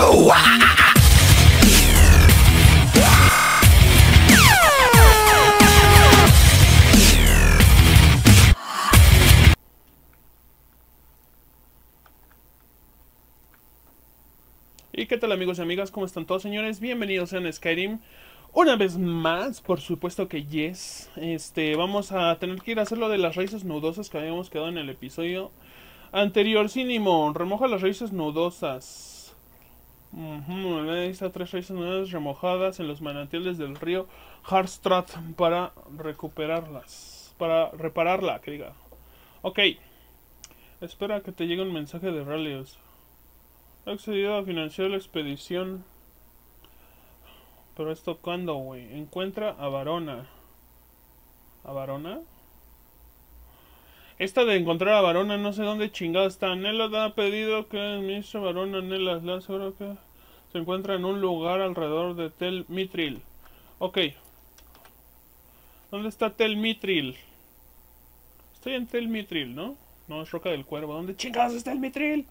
¿Y qué tal, amigos y amigas? ¿Cómo están todos, señores? Bienvenidos en Skyrim. Una vez más, por supuesto que yes. Vamos a tener que ir a hacer lo de las raíces nudosas que habíamos quedado en el episodio anterior. Sinimo, remoja las raíces nudosas. Necesita 3 raíces nudosas remojadas en los manantiales del río Harstrat para recuperarlas. Para repararla, que diga. Ok. Espera que te llegue un mensaje de Raleos. Ha accedido a financiar la expedición. Pero esto cuándo, güey. Encuentra a Varona. ¿A Varona? Esta de encontrar a Varona no sé dónde chingada está. Nela ha pedido que el ministro Varona Nela le asegura que se encuentra en un lugar alrededor de Tel Mithril. Ok. ¿Dónde está Tel Mithril? Estoy en Tel Mithril, ¿no? No, es Roca del Cuervo. ¿Dónde chingados está el Mithril?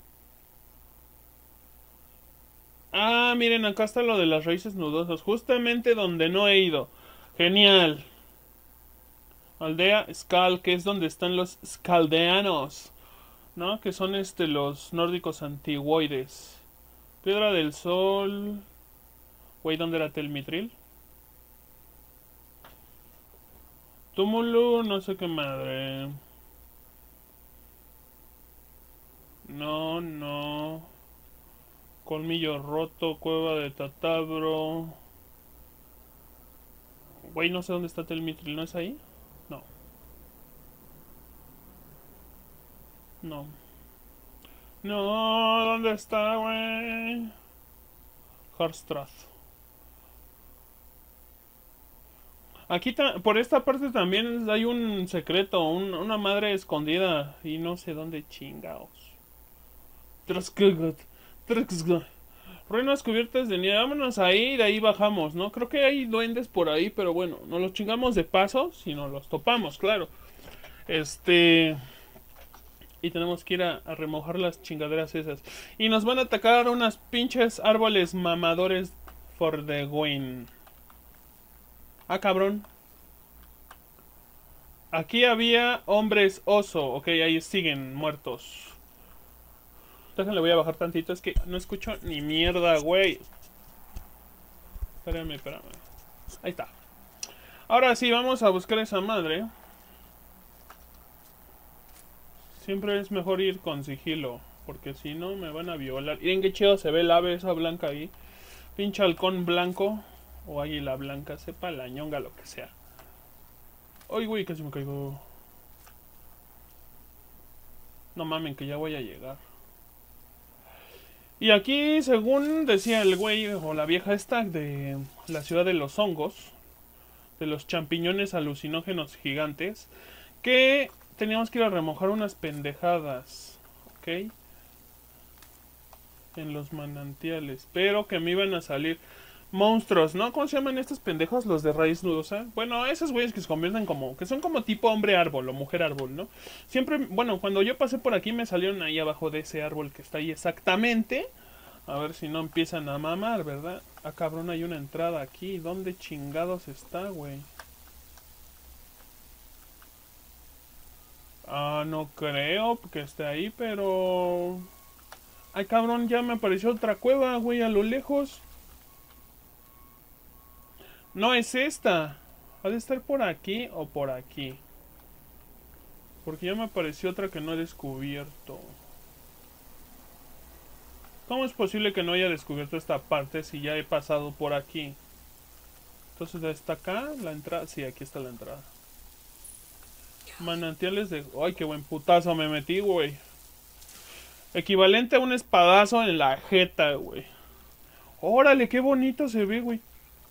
Ah, miren, acá está lo de las raíces nudosas. Justamente donde no he ido. Genial. Aldea Skal, que es donde están los Skaldeanos, ¿no? Que son los nórdicos antiguoides. Piedra del Sol. Güey, ¿dónde era Tel Mithril? Túmulo, no sé qué madre. No. Colmillo roto, cueva de Tatabro. Güey, no sé dónde está Tel Mithril, ¿no es ahí? No. No, ¿dónde está, güey? Harstrath. Aquí por esta parte también hay un secreto, una madre escondida y no sé dónde chingaos. Ruinas cubiertas de nieve. Vámonos ahí, de ahí bajamos, ¿no? Creo que hay duendes por ahí, pero bueno, no los chingamos de paso, si no los topamos, claro. Y tenemos que ir a remojar las chingaderas esas. Y nos van a atacar unas pinches árboles mamadores for the win. Ah, cabrón. Aquí había hombres oso. Ok, ahí siguen muertos. Déjenle, voy a bajar tantito. Es que no escucho ni mierda, güey. Espérame. Ahí está. Ahora sí, vamos a buscar a esa madre. Siempre es mejor ir con sigilo, porque si no me van a violar. Miren qué chido se ve el ave esa blanca ahí. Pinche halcón blanco o águila blanca, sepa la ñonga, lo que sea. Ay, güey, casi me caigo. No mamen, que ya voy a llegar. Y aquí, según decía el güey o la vieja esta de la ciudad de los hongos, de los champiñones alucinógenos gigantes, que teníamos que ir a remojar unas pendejadas, ¿ok? En los manantiales, pero que me iban a salir monstruos, ¿no? ¿Cómo se llaman estos pendejos? Los de raíz nudosa. Bueno, esos güeyes que se convierten como, que son como tipo hombre árbol o mujer árbol, ¿no? Siempre, bueno, cuando yo pasé por aquí me salieron ahí abajo de ese árbol que está ahí exactamente. A ver si no empiezan a mamar, ¿verdad? Ah, cabrón, hay una entrada aquí. ¿Dónde chingados está, güey? Ah, no creo que esté ahí, pero... Ay, cabrón, ya me apareció otra cueva, güey, a lo lejos. No es esta. Ha de estar por aquí o por aquí. Porque ya me apareció otra que no he descubierto. ¿Cómo es posible que no haya descubierto esta parte si ya he pasado por aquí? Entonces, ¿está acá la entrada? Sí, aquí está la entrada. Manantiales de... Ay, qué buen putazo me metí, güey. Equivalente a un espadazo en la jeta, güey. Órale, qué bonito se ve, güey.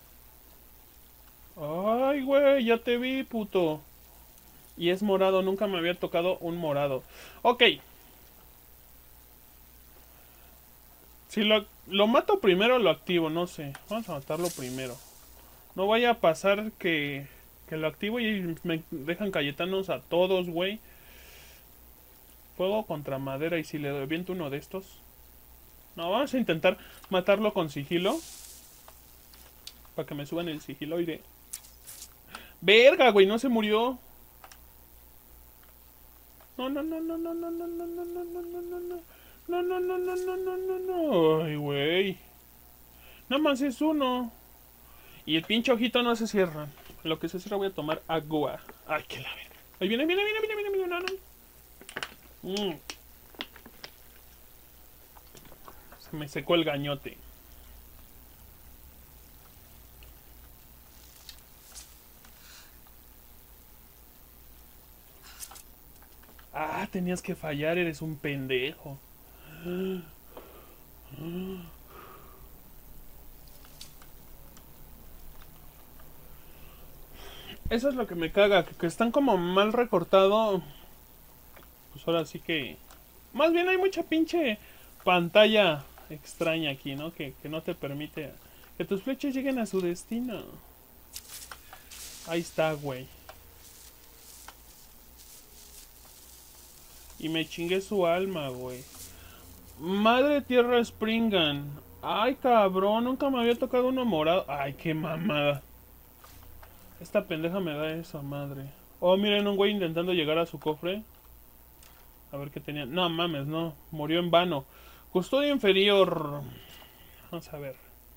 Ay, güey, ya te vi, puto. Y es morado, nunca me había tocado un morado. Ok. Si lo mato primero, lo activo, no sé. Vamos a matarlo primero. No vaya a pasar que lo activo y me dejan cayetanos a todos, güey. Fuego contra madera. Y si le viento uno de estos. No, vamos a intentar matarlo con sigilo. Para que me suban el sigiloide. Verga, güey, no se murió. No, no, no, no, no, no, no, no, no, no, no, no, no, no. No, no, no, no, no, no, no, no. Ay, güey. Nada más es uno. Y el pinche ojito no se cierra. Lo que se cierra voy a tomar agua. Ay, que la verga. Ahí viene, viene, viene, viene, viene, viene, no, no. Se me secó el gañote. Ah, tenías que fallar, eres un pendejo. Eso es lo que me caga, que están como mal recortado. Pues ahora sí que... Más bien hay mucha pinche pantalla extraña aquí, ¿no? Que no te permite que tus flechas lleguen a su destino. Ahí está, güey. Y me chingué su alma, güey. Madre tierra Springan. Ay, cabrón, nunca me había tocado uno morado. Ay, qué mamada. Esta pendeja me da esa madre. Oh, miren, un güey intentando llegar a su cofre. A ver qué tenía. No mames, no. Murió en vano. Custodio inferior. Vamos a ver.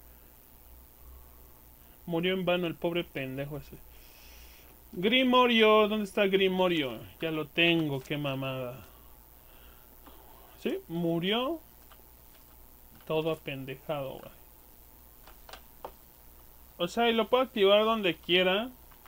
Murió en vano el pobre pendejo ese. Grimorio. ¿Dónde está Grimorio? Ya lo tengo, qué mamada. ¿Sí? Murió. Todo apendejado, güey. O sea, y lo puedo activar donde quiera.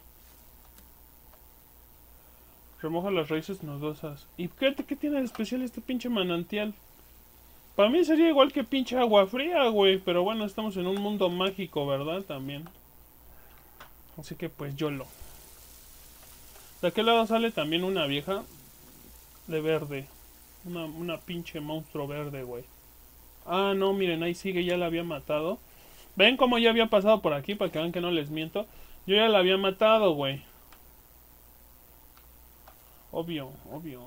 Remoja las raíces nodosas. ¿Y qué tiene de especial este pinche manantial? Para mí sería igual que pinche agua fría, güey. Pero bueno, estamos en un mundo mágico, ¿verdad? También. Así que pues YOLO. De aquel lado sale también una vieja. De verde. Una pinche monstruo verde, güey. Ah, no, miren, ahí sigue, ya la había matado. ¿Ven cómo ya había pasado por aquí? Para que vean que no les miento. Yo ya la había matado, güey. Obvio, obvio.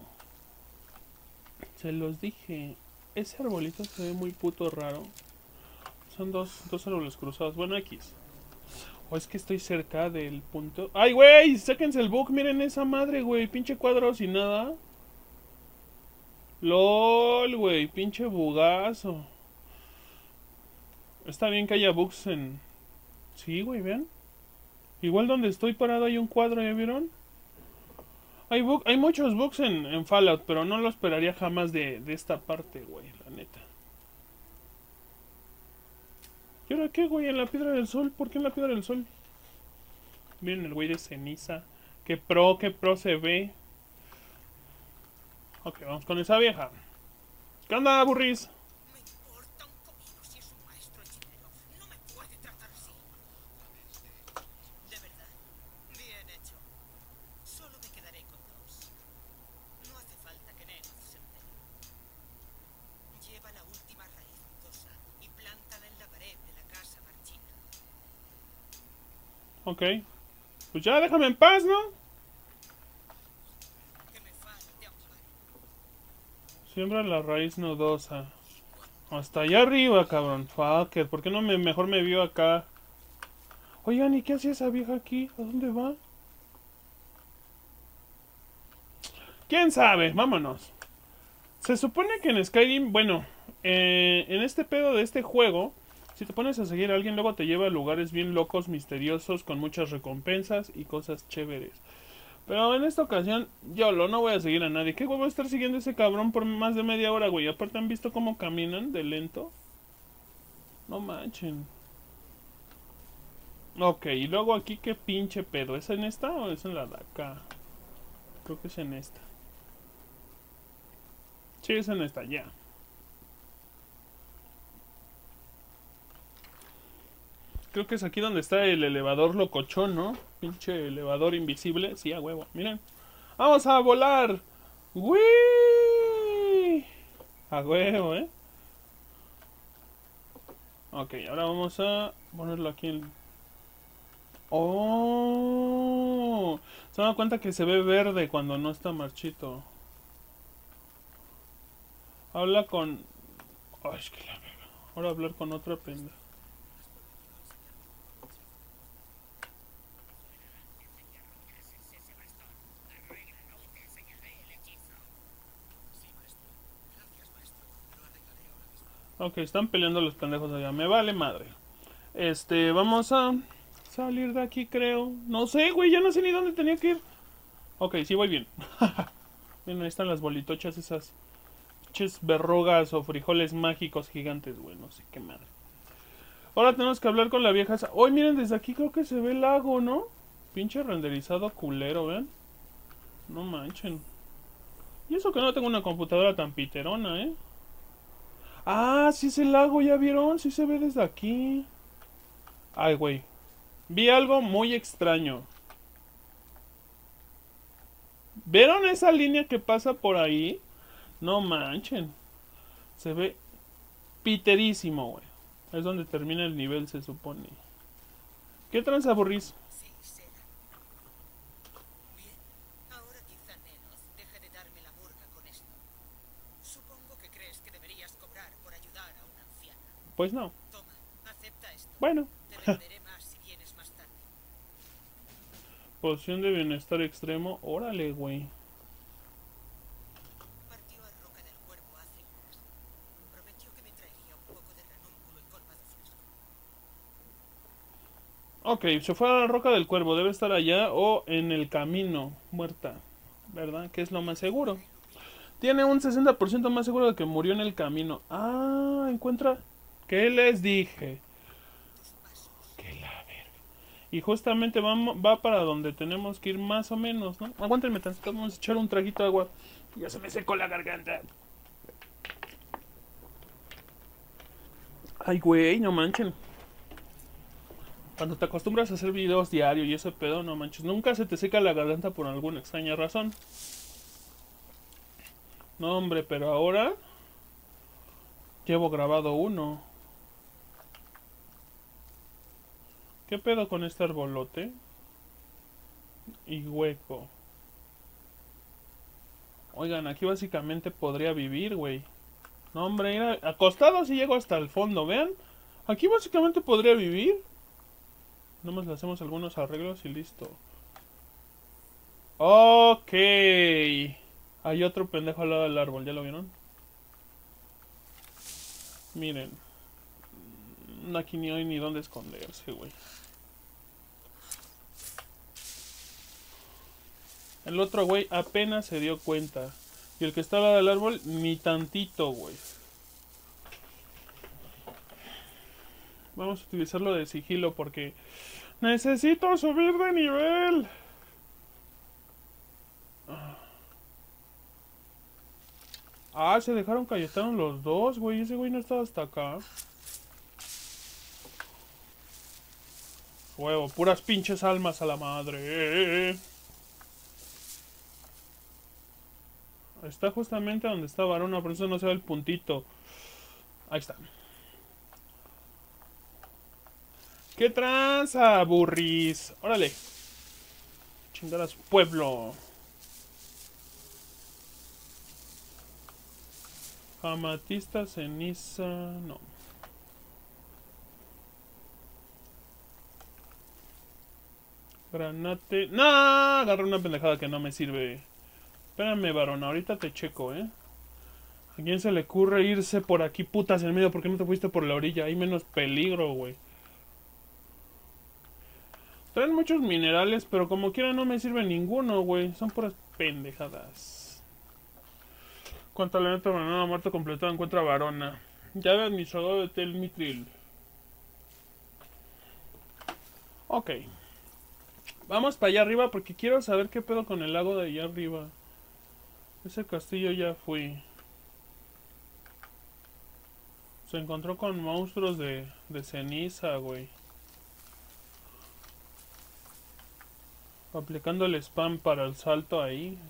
Se los dije. Ese arbolito se ve muy puto raro. Son dos árboles cruzados. Bueno, X. O es que estoy cerca del punto. ¡Ay, güey! Sáquense el bug. Miren esa madre, güey. Pinche cuadro sin nada. LOL, güey. Pinche bugazo. Está bien que haya bugs en... Sí, güey, vean. Igual donde estoy parado hay un cuadro, ¿ya vieron? Hay muchos bugs en Fallout, pero no lo esperaría jamás de esta parte, güey, la neta. ¿Y ahora qué, güey? En la Piedra del Sol. ¿Por qué en la Piedra del Sol? Miren el güey de ceniza. Qué pro se ve. Ok, vamos con esa vieja. ¿Qué onda, burris? Me importa un comino si es un maestro hechicero. No me puede tratar así. De verdad. Bien hecho. Solo me quedaré con dos. No hace falta que Nenoth se entere. Lleva la última raíz nudosa y plántala en la pared de la casa marchita. Ok. Pues ya, déjame en paz, ¿no? Que me falte amparo. Siembra la raíz nodosa. Hasta allá arriba, cabrón. Fucker, ¿por qué no mejor me vio acá? Oigan, ¿y qué hacía esa vieja aquí? ¿A dónde va? ¿Quién sabe? Vámonos. Se supone que en Skyrim, bueno, en este pedo de este juego, si te pones a seguir a alguien, luego te lleva a lugares bien locos, misteriosos, con muchas recompensas y cosas chéveres. Pero en esta ocasión, no voy a seguir a nadie. ¿Qué huevo estar siguiendo a ese cabrón por más de media hora, güey? Aparte, ¿han visto cómo caminan de lento? No manchen. Ok, y luego aquí, ¿qué pinche pedo? ¿Es en esta o es en la de acá? Creo que es en esta. Sí, es en esta, ya. Creo que es aquí donde está el elevador locochón, ¿no? Pinche elevador invisible. Sí, a huevo, miren. ¡Vamos a volar! ¡Wii! A huevo, ¿eh? Ok, ahora vamos a ponerlo aquí en... ¡Oh! Se dan cuenta que se ve verde cuando no está marchito. Habla con... Ay, es que la verga. Ahora hablar con otra pendeja. Ok, están peleando los pendejos allá. Me vale madre. Vamos a salir de aquí, creo. No sé, güey, ya no sé ni dónde tenía que ir. Ok, sí voy bien. Miren, ahí están las bolitochas esas. Ches verrugas o frijoles mágicos gigantes, güey. No sé qué madre. Ahora tenemos que hablar con la vieja. Hoy miren, desde aquí creo que se ve el lago, ¿no? Pinche renderizado culero, ¿ven? No manchen. Y eso que no tengo una computadora tan piterona, ¿eh? Ah, sí es el lago, ¿ya vieron? Sí se ve desde aquí. Ay, güey. Vi algo muy extraño. ¿Vieron esa línea que pasa por ahí? No manchen. Se ve piterísimo, güey. Es donde termina el nivel, se supone. ¿Qué tranza, Burris? Sí, será. Bien, ahora quizá Nenos deje de darme la murga con esto. Supongo que crees que deberías cobrar por ayudar a una anciana. Pues no. Toma, acepta esto. Bueno. Te venderé más si vienes más tarde. Poción de bienestar extremo. Órale, güey. Partió a Roca del Cuervo hace horas. Prometió que me traería un poco de ranúnculo y colmado fresco. Ok, se fue a la Roca del Cuervo. Debe estar allá o en el camino, muerta. ¿Verdad? Que es lo más seguro. Tiene un 60% más seguro de que murió en el camino. Ah, encuentra... ¿Qué les dije? Que la verga. Y justamente va para donde tenemos que ir más o menos, ¿no? Aguántenme tantito, vamos a echar un traguito de agua. Ya se me secó la garganta. Ay, güey, no manchen. Cuando te acostumbras a hacer videos diarios y ese pedo, no manches. Nunca se te seca la garganta por alguna extraña razón. No, hombre, pero ahora... Llevo grabado uno. ¿Qué pedo con este arbolote? Y hueco. Oigan, aquí básicamente podría vivir, güey. No, hombre, mira, acostado si llego hasta el fondo, vean. Aquí básicamente podría vivir. Nomás le hacemos algunos arreglos y listo. Ok. Hay otro pendejo al lado del árbol, ¿ya lo vieron? Miren. Aquí ni hay ni dónde esconderse, güey. El otro güey apenas se dio cuenta. Y el que está al lado del árbol, ni tantito, güey. Vamos a utilizarlo de sigilo porque... ¡Necesito subir de nivel! Ah, se dejaron Cayetano los dos, güey. Ese güey no estaba hasta acá. Huevo, puras pinches almas a la madre. Está justamente donde está Varona, por eso no se ve el puntito. Ahí está. ¿Qué tranza, burris? Órale. Chingar a su pueblo. Amatista, ceniza... No. Granate... ¡No! Agarré una pendejada que no me sirve. Espérame, varón. Ahorita te checo, ¿eh? ¿A quién se le ocurre irse por aquí, putas, en medio? ¿Por qué no te fuiste por la orilla? Hay menos peligro, güey. Traen muchos minerales, pero como quiera no me sirve ninguno, güey. Son puras pendejadas. Cuanto la neta banana muerto completado encuentra varona. Llave administrador de Telmitril. Ok. Vamos para allá arriba porque quiero saber qué pedo con el lago de allá arriba. Ese castillo ya fui. Se encontró con monstruos de ceniza, güey. Aplicando el spam para el salto ahí.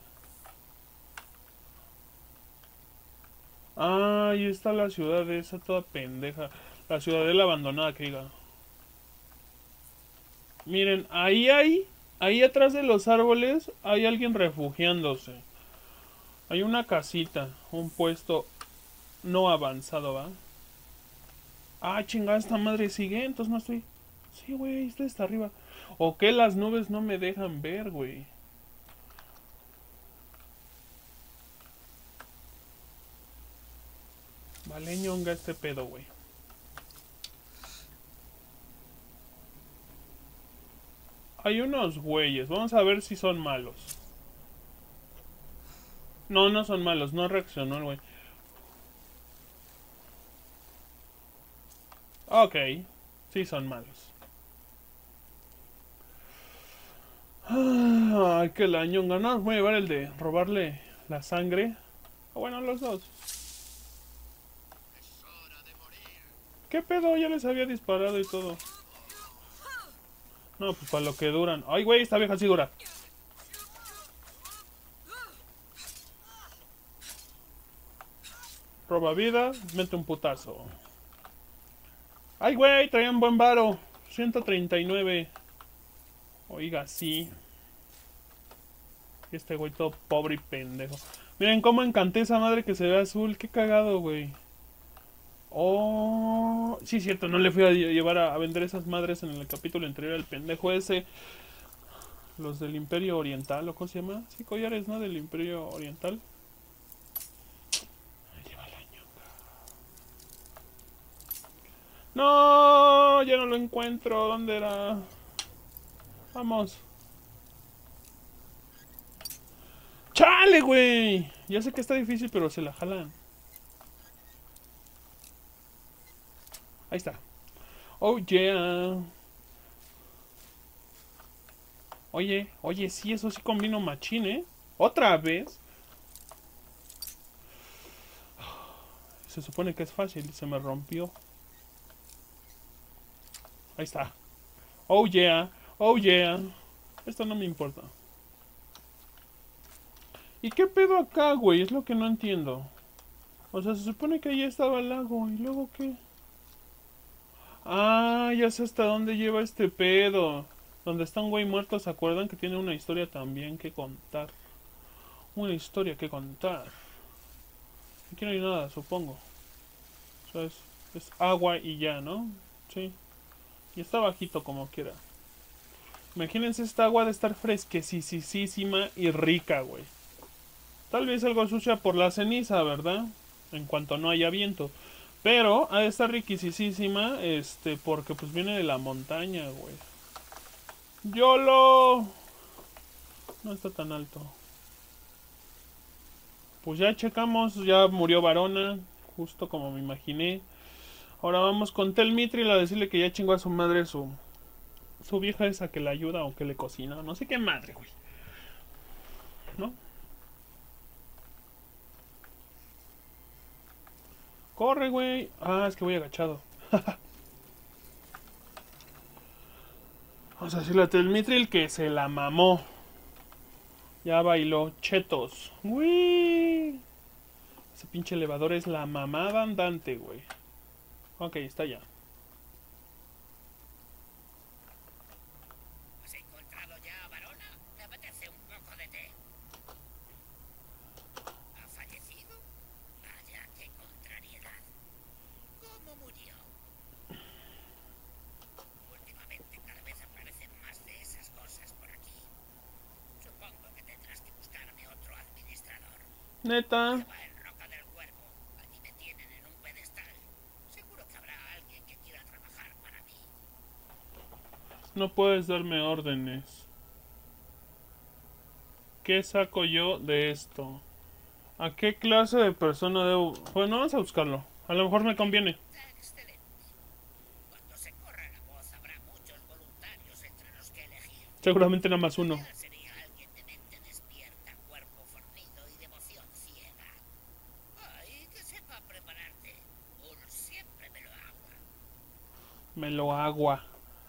Ah, ahí está la ciudad esa toda pendeja. La ciudadela abandonada, que diga. Miren, ahí atrás de los árboles hay alguien refugiándose. Hay una casita, un puesto no avanzado, ¿va? Ah, chingada, esta madre sigue, entonces no estoy... Sí, güey, estoy hasta arriba. ¿O qué las nubes no me dejan ver, güey? Vale, ñonga este pedo, güey. Hay unos güeyes, vamos a ver si son malos. No, no son malos, no reaccionó el güey. Ok, sí son malos. Ay, que la ñonga. No, voy a llevar el de robarle la sangre. Bueno, los dos. ¿Qué pedo? Ya les había disparado y todo. No, pues para lo que duran. Ay, güey, esta vieja sí dura. Roba vida, mete un putazo. Ay, güey, traían buen varo. 139. Oiga, sí. Este güey todo pobre y pendejo. Miren cómo encanté esa madre que se ve azul. Qué cagado, güey. Oh, sí, cierto, no le fui a llevar a vender esas madres en el capítulo anterior al pendejo ese. Los del Imperio Oriental, ¿o cómo se llama? Sí, collares, ¿no? Del Imperio Oriental. Ahí lleva el año. No, ya no lo encuentro. ¿Dónde era? Vamos. ¡Chale, güey! Ya sé que está difícil, pero se la jalan. Ahí está. Oh, yeah. Oye, oye, sí, eso sí combino machín, ¿eh? Otra vez. Se supone que es fácil y se me rompió. Ahí está. Oh, yeah. Oh, yeah. Esto no me importa. ¿Y qué pedo acá, güey? Es lo que no entiendo. O sea, se supone que ahí estaba el lago. ¿Y luego qué? Ah, ya sé hasta dónde lleva este pedo. Donde está un güey muerto, ¿se acuerdan? Que tiene una historia también que contar. Una historia que contar. Aquí no hay nada, supongo. O sea, es agua y ya, ¿no? Sí. Y está bajito como quiera. Imagínense esta agua de estar fresquecísima y rica, güey. Tal vez algo sucia por la ceniza, ¿verdad? En cuanto no haya viento. Pero ha de estar riquisísima, porque pues viene de la montaña, güey. ¡YOLO! No está tan alto. Pues ya checamos, ya murió Varona, justo como me imaginé. Ahora vamos con Tel Mithril a decirle que ya chingó a su madre su vieja esa que le ayuda o que le cocina. No sé qué madre, güey. ¿No? Corre, güey. Ah, es que voy agachado. Vamos a decirle a Tel Mithril que se la mamó. Ya bailó chetos. Uy. Ese pinche elevador es la mamada andante, güey. Ok, está ya. ¿Has encontrado ya a Varona? Me apetece un poco de té. ¿Ha fallecido? Vaya, qué contrariedad. ¿Cómo murió? Últimamente cada vez aparecen más de esas cosas por aquí. Supongo que tendrás que buscarme otro administrador. Neta. Prueba en Roca del Cuervo. Allí me tienen en un pedestal. Seguro que habrá alguien que quiera trabajar para mí. No puedes darme órdenes. ¿Qué saco yo de esto? ¿A qué clase de persona debo...? Bueno, vamos a buscarlo. A lo mejor me conviene. Excelente. Cuando se corra la voz habrá muchos voluntarios entre los que elegir. Seguramente nada más Lo uno. ideal sería alguien de mente despierta, cuerpo fornido y devoción ciega. Y que sepa prepararte. Siempre me lo hago. Me lo agua.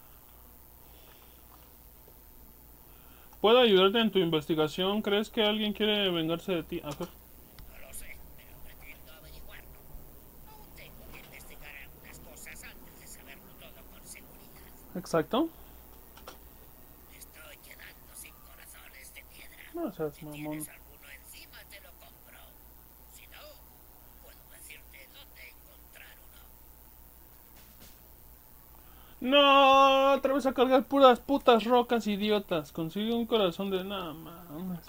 ¿Puedo ayudarte en tu investigación? ¿Crees que alguien quiere vengarse de ti? A ver. No lo sé, pero pretendo averiguarlo. Aún tengo que investigar algunas cosas antes de saberlo todo con seguridad. Exacto. Me estoy quedando sin corazones de piedra. No seas Si mamón. tienes alguno encima, te lo compro. Si no, puedo decirte dónde encontrar uno. No, otra vez a cargar puras putas rocas, idiotas. Consigue un corazón de nada más.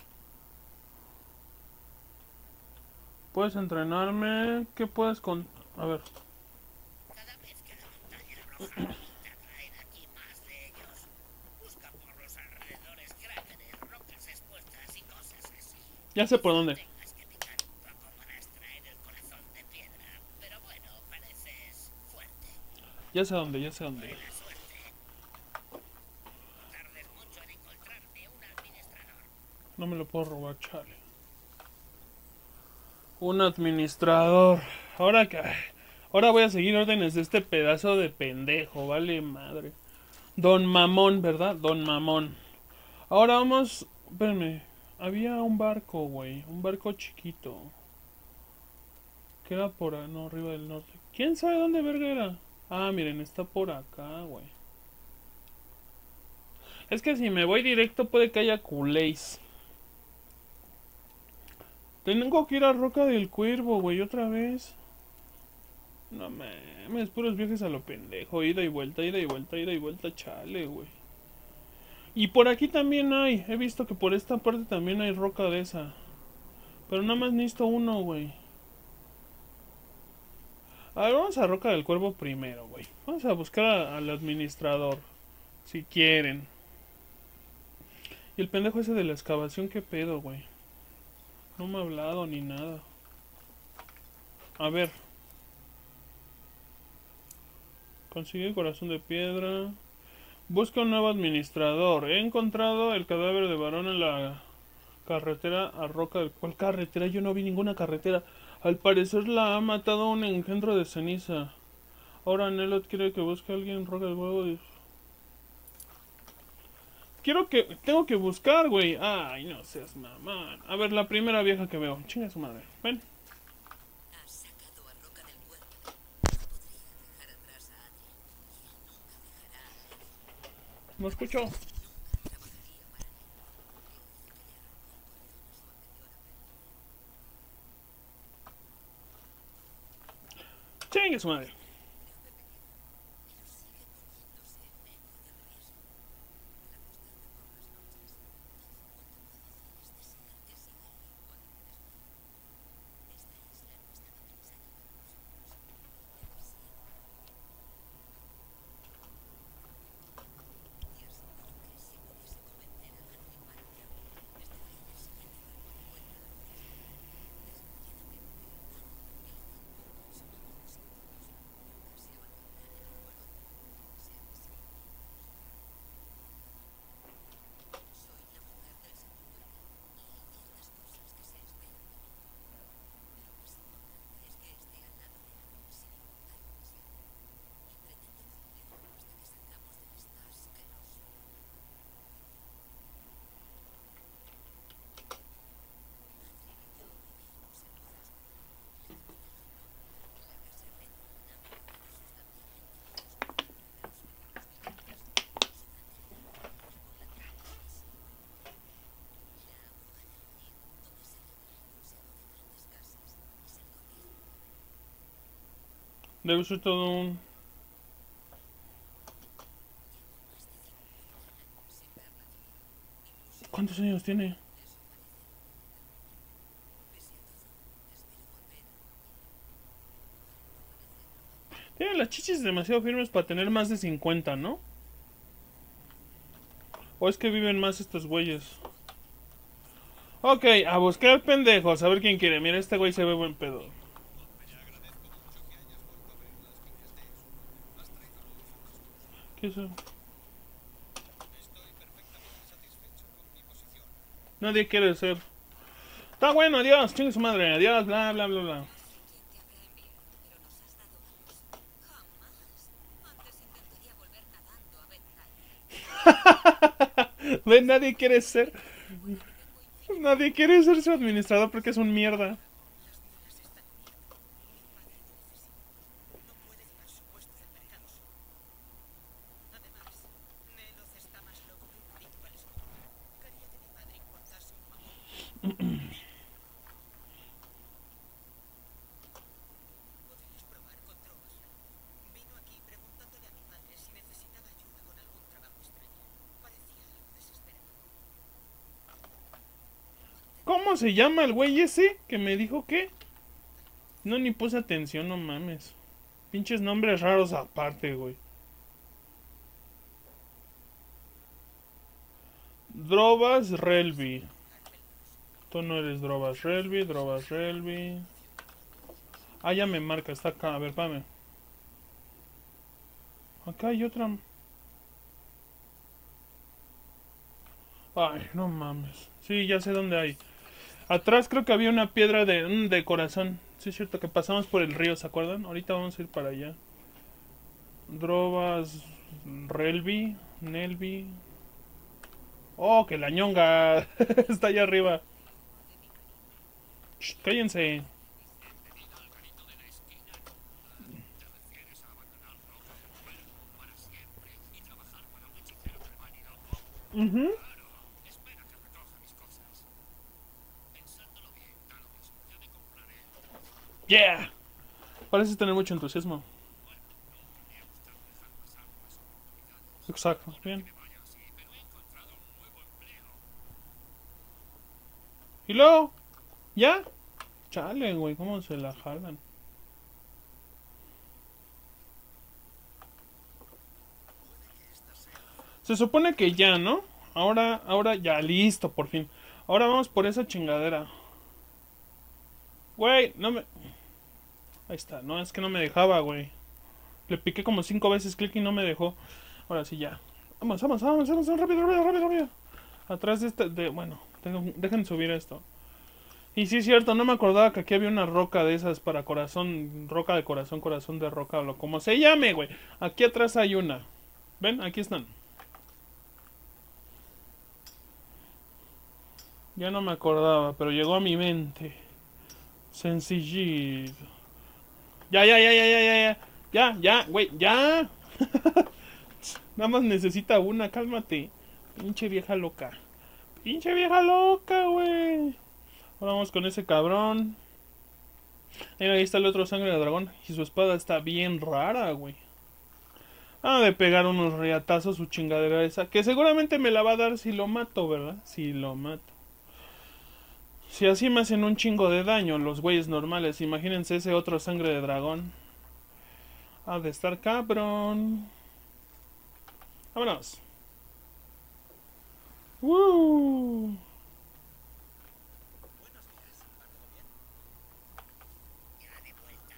Puedes entrenarme. ¿Qué puedes con...? A ver. Cada vez que la montaña roja te atraen aquí más de ellos. Busca por los alrededores cráteres, rocas expuestas y cosas así. Ya sé por dónde. Tengas que picar un poco para extraer el corazón de piedra. Pero bueno, pareces fuerte. Ya sé dónde, ya sé dónde. Buena suerte. No tardes mucho en encontrarme un administrador. No me lo puedo robar, chale. Un administrador. Ahora que... Ahora voy a seguir órdenes de este pedazo de pendejo. Vale madre. Don Mamón, ¿verdad? Don Mamón. Ahora vamos... Espérenme. Había un barco, güey. Un barco chiquito. Que era por... No, arriba del norte. ¿Quién sabe dónde verga era? Ah, miren, está por acá, güey. Es que si me voy directo puede que haya culés. Tengo que ir a Roca del Cuervo, güey, otra vez. No mames, puros viajes a lo pendejo. Ida y vuelta, ida y vuelta, ida y vuelta, chale, güey. Y por aquí también hay. He visto que por esta parte también hay roca de esa. Pero nada más necesito uno, güey. A ver, vamos a Roca del Cuervo primero, güey. Vamos a buscar al administrador. Si quieren. Y el pendejo ese de la excavación, ¿qué pedo, güey? No me ha hablado ni nada. A ver. Consigue corazón de piedra. Busca un nuevo administrador. He encontrado el cadáver de varón en la carretera a Roca del... ¿Cuál carretera? Yo no vi ninguna carretera. Al parecer la ha matado un engendro de ceniza. Ahora Nelot quiere que busque a alguien Roca del Huevo. Quiero que... Tengo que buscar, güey. Ay, no seas mamán. A ver, la primera vieja que veo. Chinga su madre. Ven. Has sacado a Roca del Cuervo. No podría dejar atrás a Adri. Y él nunca dejará a nadie. No escucho. Nunca trabajaría para él. Porque oye que le arrancó el corazón a su anterior aprendiz. Chinga su madre. Creó de pequeño, pero sigue poniéndose en medio del riesgo. Al acostarme por las noches, todo cuanto puedo hacer es desear que siga ahí cuando me despida. Esta isla no estaba pensada para nosotros, pero siempre. Te aseguro que si pudiese convencer a Henry Markham, estaría en el siguiente barco de vuelta a la foresta, desgraciadamente, Adri y la Tiempo son amigos íntimos. Nunca se abandonarán el uno al otro, aunque sean desiguales. Soy la mujer del segundo rey y hay ciertas cosas que se esperan de mí. Pero lo más importante es que esté al lado de Adri sin importar lo que sea. Y pretendo cumplirlo hasta que salgamos de esta asquerosa. Adri y yo vivimos en Boda Oscura, la capital del norte. La casa Redon ha mejorado sustancialmente en los 40 primeros minutos vividos. Su fantasía brilla por la superficie o el fondo. La aguja del río, donde se rega el grosero de grandes casas, es el comienzo de Belén. Debe ser todo un... Llevo más de 50 años sin verla vivir. ¿Cuántos Incluso años tiene? eso parece interminable. Pese a todo, espero volver algún día. Ojalá no parecerlo mañana. Tiene las chichis demasiado firmes para tener más de 50, ¿no? ¿O es que viven más estos güeyes? Ok, a buscar pendejos, a ver quién quiere. Mira, este güey se ve buen pedo. ¿Qué es eso? Nadie quiere ser. Está bueno, adiós, chingue su madre, adiós, bla, bla, bla, bla. No sé quién te habrá enviado, pero nos has dado alas. Jamás. Antes intentaría volver nadando a Bethania. Ve, nadie quiere ser. Muy joven, muy fina. Nadie quiere ser su administrador porque es un mierda. Las minas están hundiendo. Mi padre lo necesita. No puede llevar su puesto en el mercado solo. Además, Neloth está más loco que un adicto al escudo. Quería que mi padre importase un mamón. Podrías probar con Troas. Vino aquí preguntándole a mi padre si necesitaba cómo se llama el güey ese que me dijo que? No, ni puse atención, no mames. Pinches nombres raros aparte, güey. Drobas Relvi. Tú no eres Drobas Relvi, Drobas Relvi. Ah, ya me marca, está acá. A ver, pame. Acá hay otra. Ay, no mames. Sí, ya sé dónde hay. Atrás creo que había una piedra de corazón. Sí, es cierto que pasamos por el río, ¿se acuerdan? Ahorita vamos a ir para allá. Drobas Relvi, Nelvi. Oh, que la ñonga. Está allá arriba. Shh, cállense. Mhm. Yeah. Parece tener mucho entusiasmo. Exacto, bien. ¿Y luego? ¿Ya? Chale, güey, ¿cómo se la jalan? Se supone que ya, ¿no? Ahora ya, listo, por fin. Ahora vamos por esa chingadera. Güey, no me... Ahí está, no, es que no me dejaba, güey. Le piqué como 5 veces clic y no me dejó. Ahora sí, ya. Vamos, vamos, vamos, vamos, rápido, rápido, rápido, rápido. Atrás de este, bueno, dejen subir esto. Y sí es cierto, no me acordaba que aquí había una roca de esas para corazón, roca de corazón, corazón de roca, o lo como se llame, güey. Aquí atrás hay una. ¿Ven? Aquí están. Ya no me acordaba, pero llegó a mi mente. Sencillito. Ya, ya, ya, ya, ya, ya, ya. Ya, ya, güey, ya. Nada más necesita una, cálmate. Pinche vieja loca. Pinche vieja loca, güey. Ahora vamos con ese cabrón. Mira, ahí está el otro sangre de dragón. Y su espada está bien rara, güey. Ah, de pegar unos riatazos su chingadera esa. Que seguramente me la va a dar si lo mato, ¿verdad? Si lo mato. Si así me hacen un chingo de daño los güeyes normales, imagínense ese otro sangre de dragón. Ha de estar cabrón. Vámonos. ¡Woo! ¿Ya de vuelta?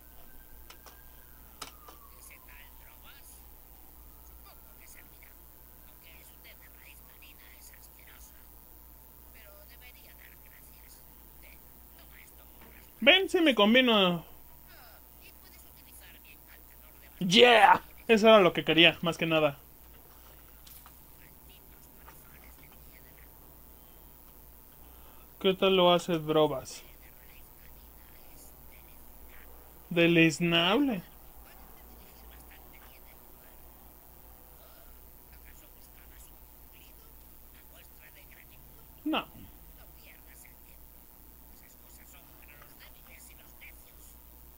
¿Ese tal Drobas? Supongo que servirá. Aunque su té de raíz canina es asqueroso. Pero debería dar gracias. Ten, toma esto por las Ven, buenas. si me combino. Y puedes utilizar mi encantador de raíces si ¡Yeah! quieres. Eso era lo que quería, más que nada. Malditos corazones de piedra. ¿Qué tal lo hace El Drobas? té de raíz canina es deleznable. Deleznable. Parece dirigir bastante bien el lugar. ¿Acaso buscabas un cumplido? ¿Una muestra de gratitud? No. No pierdas el tiempo. Esas cosas son para los débiles y los necios.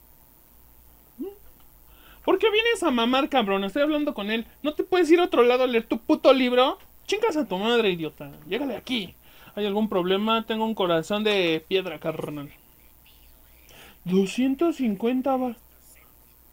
¿Por qué vienes a mamar, cabrón? Estoy hablando con él. ¿No te puedes ir a otro lado a leer tu puto libro? Chingas a tu madre, idiota. Llégale aquí. ¿Hay algún problema? Tengo un corazón de piedra, carnal. Simplemente mío es. 250 va. Estos céntimos.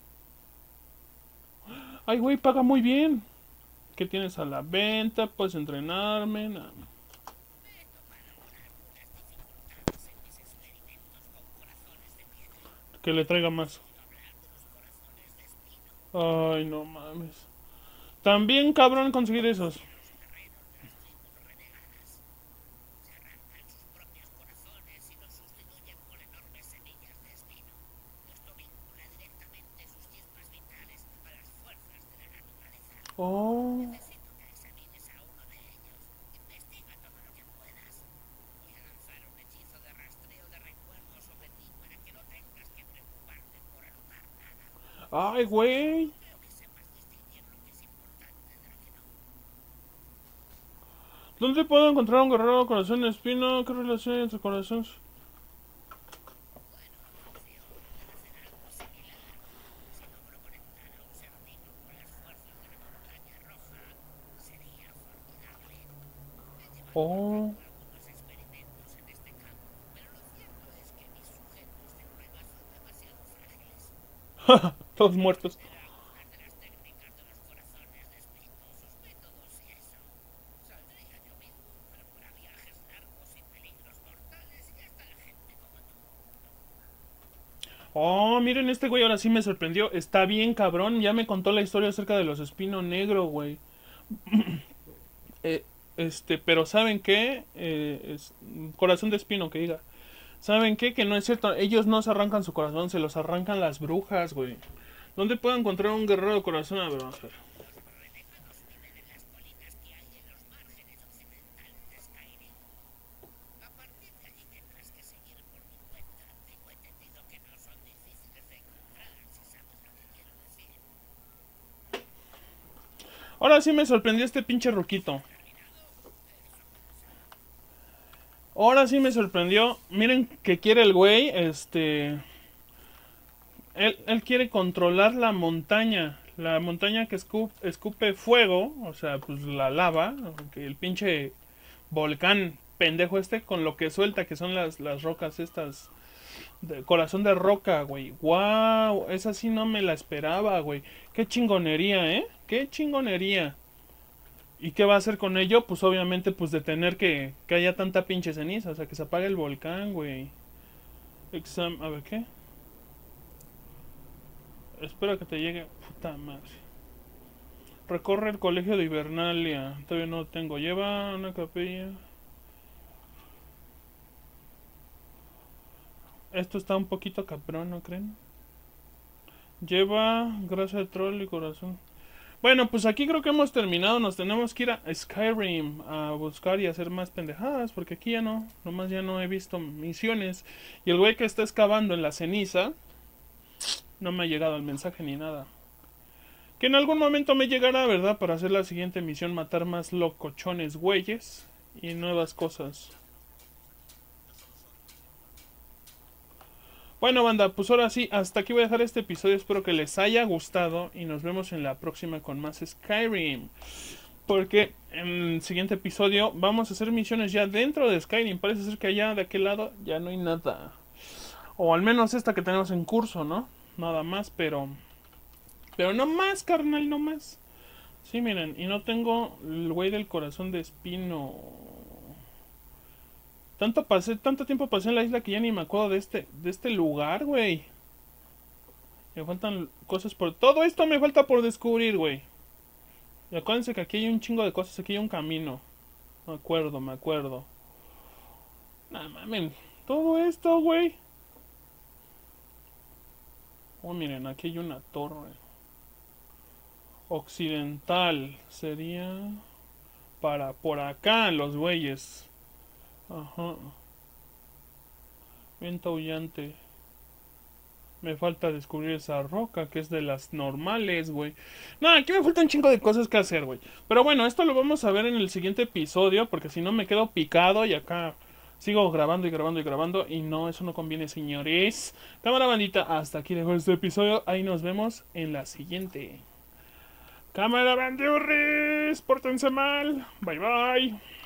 Ay, güey, paga muy bien. ¿Qué tienes a la venta? Puedes entrenarme. Nah. Me he topado con algunas dificultades en mis experimentos con corazones de piedra. Que le traiga más. ¿Has oído hablar de los corazones de espino? Ay, no mames. También, cabrón, conseguir esos. Los guerreros de las tribus renegadas. Se arrancan sus propios corazones y los sustituyen por enormes semillas de espino. Esto vincula directamente sus chispas vitales a las fuerzas de la naturaleza. Oh. Necesito que examines a uno de ellos. Investiga todo lo que puedas. Voy a lanzar un hechizo de rastreo de recuerdos sobre ti para que no tengas que preocuparte por anotar nada. Ay, güey. Creo que sepas distinguir lo que es importante de lo que no. ¿Dónde puedo encontrar un guerrero corazón de espino? ¿Qué relación hay entre corazones? Bueno, confío en hacer algo similar. Si logro conectar a un ser vivo con las fuerzas de la montaña roja, sería formidable. He llevado a Oh. cabo algunos experimentos en este campo Todos muertos. algunas de las técnicas de los corazones de espino, sus métodos y eso. Saldría yo mismo, pero para viajes largos y peligros mortales ya está la gente como tú. Oh, miren, este güey ahora sí me sorprendió. Está bien cabrón. Ya me contó la historia acerca de los Espino Negro, güey. Eh, pero ¿saben qué? Corazón de espino, que diga. ¿Saben qué? Que no es cierto. Ellos no se arrancan su corazón, se los arrancan las brujas, güey. ¿Dónde puedo encontrar un guerrero de corazón? A ver, vamos a ver. Los renegados viven en las colinas que hay en los márgenes occidentales de Skyrim. A partir de allí tendrás que seguir por mi cuenta. Tengo entendido que no son difíciles de encontrar, si sabes lo que quiero decir. Ahora sí me sorprendió este pinche ruquito. Ahora sí me sorprendió. Miren que quiere el güey, Él quiere controlar la montaña. La montaña que escupe fuego, o sea, pues la lava, que el pinche volcán pendejo este con lo que suelta, que son las rocas estas. Corazón de roca, güey. Wow, esa sí no me la esperaba, güey. Qué chingonería, ¿eh? Qué chingonería. ¿Y qué va a hacer con ello? Pues obviamente, pues detener que haya tanta pinche ceniza, o sea, que se apague el volcán, güey. A ver, ¿qué? Espera que te llegue. Puta madre. Recorre el colegio de Hibernalia. Todavía no lo tengo. Lleva una capilla. Esto está un poquito cabrón, ¿no creen? Lleva grasa de troll y corazón. Bueno, pues aquí creo que hemos terminado. Nos tenemos que ir a Skyrim a buscar y hacer más pendejadas. Porque aquí ya no. Nomás ya no he visto misiones. Y el güey que está excavando en la ceniza. No me ha llegado el mensaje ni nada. Que en algún momento me llegará, ¿verdad? Para hacer la siguiente misión. Matar más locochones güeyes. Y nuevas cosas. Bueno, banda, pues ahora sí, hasta aquí voy a dejar este episodio. Espero que les haya gustado y nos vemos en la próxima con más Skyrim. Porque en el siguiente episodio vamos a hacer misiones ya dentro de Skyrim. Parece ser que allá de aquel lado ya no hay nada. O al menos esta que tenemos en curso, ¿no? Nada más, pero... Pero no más, carnal, no más. Sí, miren, y no tengo el güey del corazón de espino. Tanto tiempo pasé en la isla que ya ni me acuerdo de este lugar, güey. Me faltan cosas por... Todo esto me falta por descubrir, güey. Y acuérdense que aquí hay un chingo de cosas, aquí hay un camino. Me acuerdo, me acuerdo. Nah, mamen. Todo esto, güey. Oh, miren, aquí hay una torre. Occidental. Sería... Para por acá, los güeyes. Ajá. Viento aullante. Me falta descubrir esa roca, que es de las normales, güey. No, aquí me falta un chingo de cosas que hacer, güey. Pero bueno, esto lo vamos a ver en el siguiente episodio, porque si no me quedo picado y acá sigo grabando y grabando y grabando. Y no, eso no conviene, señores. Cámara bandita, hasta aquí dejo este episodio. Ahí nos vemos en la siguiente. Cámara bandurris, pórtense mal. Bye bye.